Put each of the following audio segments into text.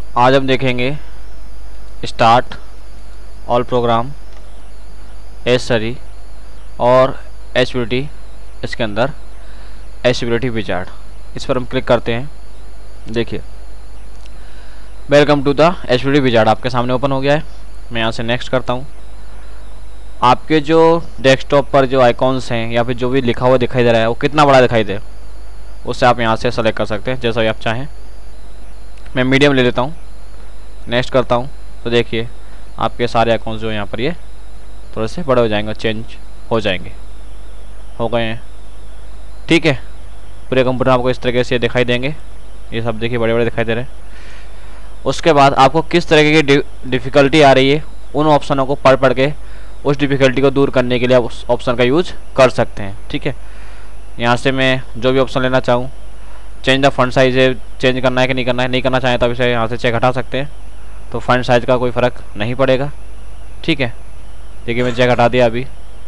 आज हम देखेंगे स्टार्ट, ऑल प्रोग्राम, एसरी और एचवीटी। इसके अंदर एचवीटी विजार्ड, इस पर हम क्लिक करते हैं। देखिए welcome to the HVT wizard आपके सामने ओपन हो गया है। मैं यहाँ से नेक्स्ट करता हूँ। आपके जो डेस्कटॉप पर जो आइकॉन्स हैं या फिर जो भी लिखा हुआ दिखाई दे रहा है वो कितना बड़ा दिखाई दे, उससे आप यहाँ से सेलेक्ट कर सकते हैं जैसा भी आप चाहें। मैं मीडियम ले लेता हूँ, नेक्स्ट करता हूँ। तो देखिए आपके सारे आइकॉन्स जो यहाँ पर ये थोड़े से बड़े हो जाएंगे, चेंज हो जाएंगे, हो गए हैं। ठीक है, पूरे कंप्यूटर आपको इस तरीके से दिखाई देंगे। ये सब देखिए बड़े बड़े दिखाई दे रहे हैं। उसके बाद आपको किस तरीके की डिफ़िकल्टी आ रही है, उन ऑप्शनों को पढ़ के उस डिफ़िकल्टी को दूर करने के लिए आप उस ऑप्शन का यूज कर सकते हैं। ठीक है, यहाँ से मैं जो भी ऑप्शन लेना चाहूँ, चेंज द फंड साइज है, चेंज करना है कि नहीं करना है, नहीं करना चाहें तो आप इसे यहाँ से चेक हटा सकते हैं। तो फंड साइज का कोई फ़र्क नहीं पड़ेगा। ठीक है, देखिए मैं चेक हटा दिया। अभी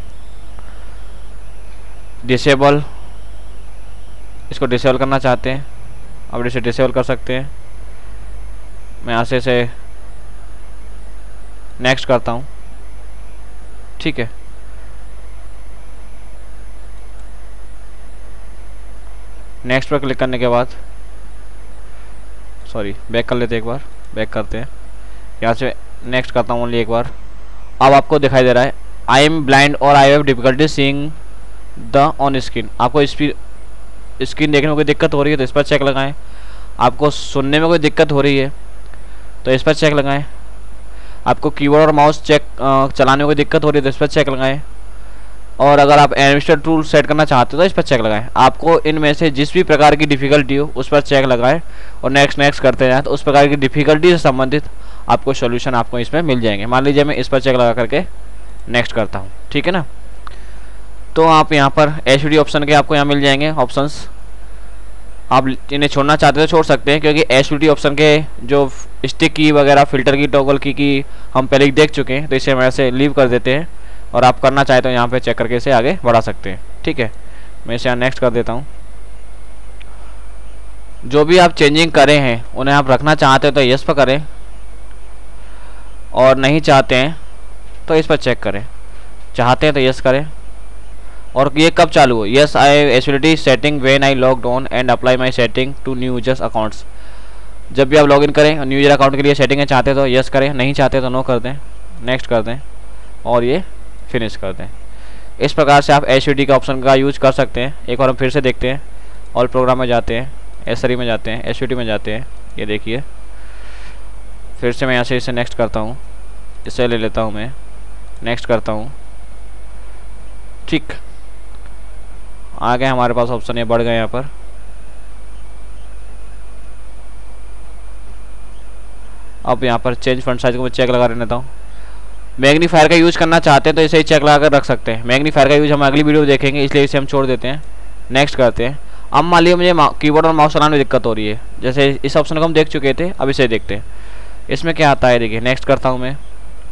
डिसेबल, इसको डिसेबल करना चाहते हैं अब इसे डिसेबल कर सकते हैं। मैं यहाँ से इसे नेक्स्ट करता हूँ। ठीक है, नेक्स्ट पर क्लिक करने के बाद सॉरी बैक कर लेते हैं, एक बार बैक करते हैं। यहाँ से नेक्स्ट करता हूँ ओनली एक बार। अब आपको दिखाई दे रहा है आई एम ब्लाइंड और I have difficulty seeing the on screen. आपको स्क्रीन देखने में कोई दिक्कत हो रही है तो इस पर चेक लगाएं। आपको सुनने में कोई दिक्कत हो रही है तो इस पर चेक लगाएं। आपको कीबोर्ड और माउस चेक चलाने में कोई दिक्कत हो रही है तो इस पर चेक लगाएं। और अगर आप एडमिनिस्ट्रेटर टूल सेट करना चाहते हो तो इस पर चेक लगाएं। आपको इनमें से जिस भी प्रकार की डिफ़िकल्टी हो उस पर चेक लगाएं और नेक्स्ट करते जाएं, तो उस प्रकार की डिफ़िकल्टी से संबंधित आपको सॉल्यूशन आपको इसमें मिल जाएंगे। मान लीजिए मैं इस पर चेक लगा करके नेक्स्ट करता हूँ। ठीक है ना, तो आप यहाँ पर एचवीटी ऑप्शन के आपको यहाँ मिल जाएंगे ऑप्शंस। आप इन्हें छोड़ना चाहते हो तो छोड़ सकते हैं, क्योंकि एचवीटी ऑप्शन के जो स्टिक की वगैरह फिल्टर की टॉगल की हम पहले ही देख चुके हैं, तो इसे हम ऐसे लीव कर देते हैं। और आप करना चाहें तो यहाँ पे चेक करके इसे आगे बढ़ा सकते हैं। ठीक है, मैं इसे यहाँ नेक्स्ट कर देता हूँ। जो भी आप चेंजिंग करें हैं उन्हें आप रखना चाहते हो तो यस पर करें, और नहीं चाहते हैं तो इस पर चेक करें। चाहते हैं तो यस करें। और ये कब चालू हो, yes I HVT setting when I logged on and apply my setting to new users accounts. जब भी आप लॉगिन करें न्यू यूजर अकाउंट के लिए सेटिंग चाहते तो यस करें, नहीं चाहते तो नो कर दें, नेक्स्ट कर दें और ये फिनिश कर दें। इस प्रकार से आप एचवीटी का ऑप्शन का यूज कर सकते हैं। एक बार हम फिर से देखते हैं। ऑल प्रोग्राम में जाते हैं, एसरी में जाते हैं, एचवीटी में जाते हैं। ये देखिए फिर से मैं यहाँ से इसे नेक्स्ट करता हूँ, इसे ले लेता हूँ, मैं नेक्स्ट करता हूँ। ठीक, आ गए हमारे पास ऑप्शन, ये बढ़ गए यहाँ पर। अब यहाँ पर चेंज फंड साइज को मैं चेक लगा लेता हूँ। मैग्नीफायर का यूज़ करना चाहते हैं तो इसे ही चेक लगा कर रख सकते हैं। मैग्नीफायर का यूज़ हम अगली वीडियो देखेंगे, इसलिए इसे हम छोड़ देते हैं, नेक्स्ट करते हैं। अब मान लीजिए मुझे कीबोर्ड और माउस चलाने में दिक्कत हो रही है, जैसे इस ऑप्शन को हम देख चुके थे, अब इसे देखते हैं इसमें क्या आता है। देखिए नेक्स्ट करता हूँ मैं।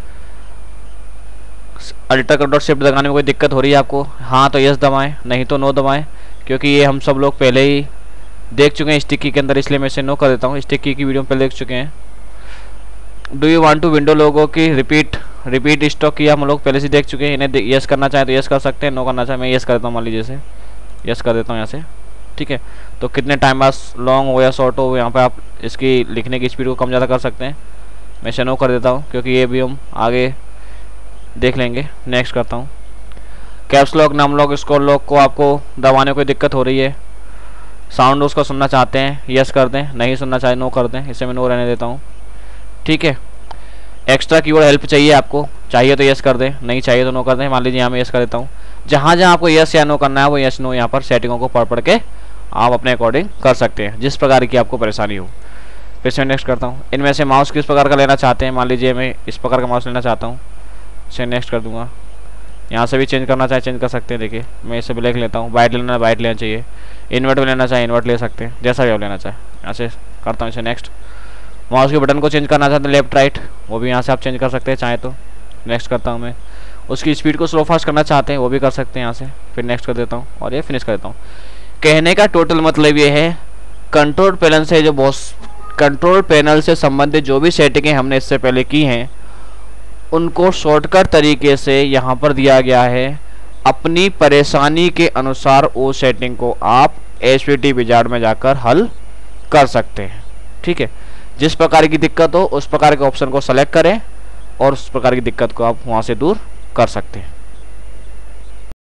अल्टर कंट्रोल शिफ्ट दबाने में कोई दिक्कत हो रही है आपको, हाँ तो यस दबाएं, नहीं तो नो दबाएं, क्योंकि ये हम सब लोग पहले ही देख चुके हैं स्टिक की के अंदर, इसलिए मैं इसे नो कर देता हूँ। स्टिक की वीडियो पहले देख चुके हैं। Do you want to window लोगों की रिपीट स्टॉक की हम लोग पहले से देख चुके हैं। इन्हें यस करना चाहें तो यस कर सकते हैं, नो करना चाहें मैं यस कर देता हूँ। मान लीजिए से यस कर देता हूँ यहाँ से। ठीक है, तो कितने टाइम बाद लॉन्ग हो या शॉर्ट हो यहाँ पे आप इसकी लिखने की स्पीड को कम ज़्यादा कर सकते हैं। मैं इसे नो कर देता हूँ क्योंकि ये भी हम आगे देख लेंगे। नेक्स्ट करता हूँ। Caps lock, num lock, scroll lock को आपको दबाने कोई दिक्कत हो रही है, साउंड उसको सुनना चाहते हैं यस कर दें, नहीं सुनना चाहे नो कर दें, इसे मैं नो रहने देता हूँ। ठीक है, एक्स्ट्रा कीवर्ड हेल्प चाहिए आपको, चाहिए तो यस कर दें, नहीं चाहिए तो नो कर दें। मान लीजिए यहाँ मैं यस कर देता हूँ। जहाँ जहाँ आपको यस या नो करना है वो यस नो यहाँ पर सेटिंगों को पढ़ के आप अपने अकॉर्डिंग कर सकते हैं, जिस प्रकार की आपको परेशानी हो। फिर से नेक्स्ट करता हूँ। इनमें से माउस किस प्रकार का लेना चाहते हैं, मान लीजिए मैं इस प्रकार का माउस लेना चाहता हूँ, इसे नेक्स्ट कर दूँगा। यहाँ से भी चेंज करना चाहे चेंज कर सकते हैं। देखिए मैं इसे ब्लैक लेता हूँ, वाइट लेना वाइट लेना चाहिए, इन्वर्ट में लेना चाहे इन्वर्ट ले सकते हैं, जैसा भी आप लेना चाहे। यहाँ से करता हूँ इसे नेक्स्ट। माउस के बटन को चेंज करना चाहते हैं लेफ्ट राइट, वो भी यहाँ से आप चेंज कर सकते हैं चाहे तो। नेक्स्ट करता हूँ मैं। उसकी स्पीड को स्लो फास्ट करना चाहते हैं वो भी कर सकते हैं यहाँ से। फिर नेक्स्ट कर देता हूँ और ये फिनिश कर देता हूँ। कहने का टोटल मतलब ये है कंट्रोल पैनल से जो बहुत कंट्रोल पैनल से संबंधित जो भी सेटिंगें हमने इससे पहले की हैं उनको शॉर्टकट तरीके से यहाँ पर दिया गया है। अपनी परेशानी के अनुसार वो सेटिंग को आप एसवीटी विजार्ड में जाकर हल कर सकते हैं। ठीक है, जिस प्रकार की दिक्कत हो उस प्रकार के ऑप्शन को सेलेक्ट करें और उस प्रकार की दिक्कत को आप वहाँ से दूर कर सकते हैं।